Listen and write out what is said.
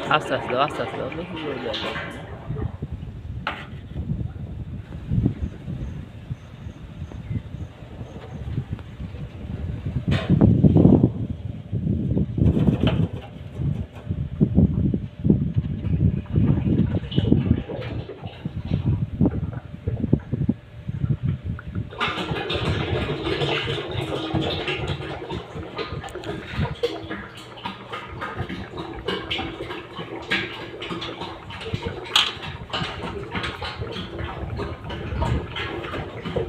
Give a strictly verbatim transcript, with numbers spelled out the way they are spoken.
আস্তে, আস্তে দাও, আস্তে, আস্তে দাও। বেশি জোরে দেওয়া যাবে না।